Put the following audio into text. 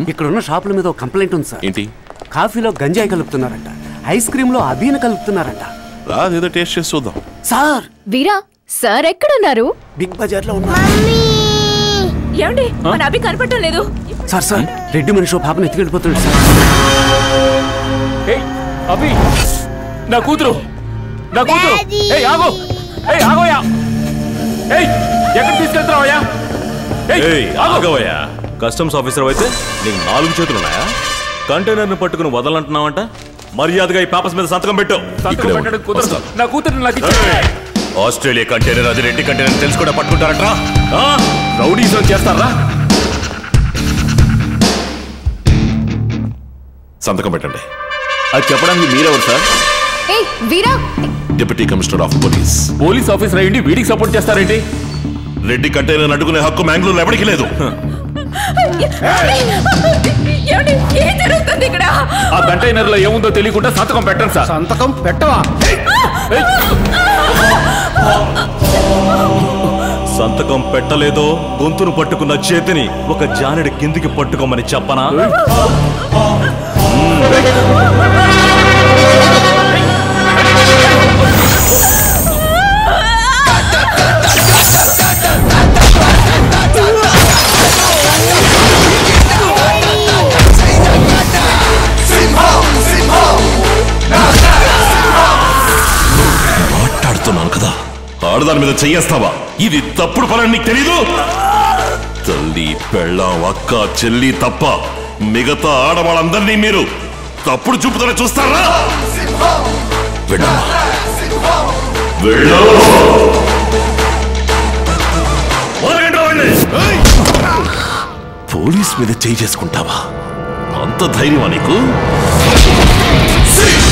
ఇక్కడ ఉన్న షాపుల మీద ఒక కంప్లైంట్ ఉంది సార్. ఏంటి? కాఫీలో గంజాయి కలుపుతున్నారంట, ఐస్ క్రీమ్ లో అబీన కలుపుతున్నారంట. రాదేదో టేస్ట్ చేసి చూద్దాం. సార్ వీరా సార్ ఎక్కడున్నారు? బిగ్ బజార్ లో ఉన్నారు. ఏమండి మన అభి కనపడటం లేదు. సార్ సార్ రెడ్డి మనిషి పాపను ఎత్తుకెళ్ళిపోతున్నాడు సార్. అభి నా కూతురు నా కూతురు. ఆగో ఆగోయా. ఎక్కడ తీసుకెళ్తున్నావయ్యా? ఆగోయా. కస్టమ్స్ ఆఫీసర్ అయితే నీకు 4 చేతులున్నాయా? కంటైనర్ని పట్టుకుని వదలంటున్నావంట. మర్యాదగా ఈ పేపర్స్ మీద సంతకం పెట్టు. నా కూతురు నాకు ఆస్ట్రేలియా కంటైనర్ అది రెడ్డి కంటైనర్ తెలిసి కూడా పట్టుకుంటారట. రౌడీజం చేస్తారా? సంతకం పెట్టండి. అది చెప్పడానికి మీరెవరు sir? Deputy commissioner of police. Police officer అయ్యండి వీడికి సపోర్ట్ చేస్తారేంటి? రెడ్డి కంటైనర్ అడ్డుకునే హక్కు మ్యాంగ్లూర్ ఎవరికి లేదు. ఆ కంటైనర్ లో ఏముందో తెలియకుండా సంతకం పెట్టండి సార్. సంతకం పెట్టవా? సంతకం పెట్టలేదో గొంతును పట్టుకున్న చేతిని ఒక జానెడు కిందికి పట్టుకోమని చెప్పనా? మాట్లాడుతున్నాను కదా, ఆడదాని మీద చెయ్యేస్తావా? ఇది తప్పుడు పని నీకు తెలీదు? తల్లి పెళ్ళాం అక్క చెల్లి తప్ప మిగతా ఆడవాళ్ళందరినీ మీరు తప్పుడు చూపుతోనే చూస్తారా? పోలీస్ మీద చేయి చేసుకుంటావా? అంత ధైర్యమా నీకు?